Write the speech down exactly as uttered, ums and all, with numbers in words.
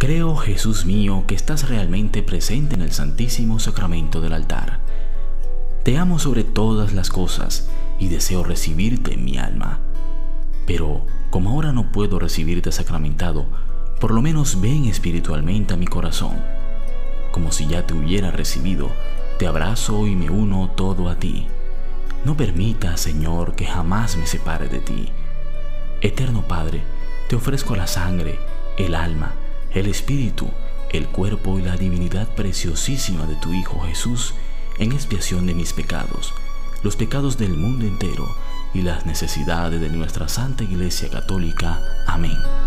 Creo, Jesús mío, que estás realmente presente en el Santísimo Sacramento del altar. Te amo sobre todas las cosas y deseo recibirte en mi alma. Pero, como ahora no puedo recibirte sacramentado, por lo menos ven espiritualmente a mi corazón. Como si ya te hubiera recibido, te abrazo y me uno todo a ti. No permitas, Señor, que jamás me separe de ti. Eterno Padre, te ofrezco la sangre, el alma, el espíritu, el cuerpo y la divinidad preciosísima de tu Hijo Jesús en expiación de mis pecados, los pecados del mundo entero y las necesidades de nuestra Santa Iglesia Católica. Amén.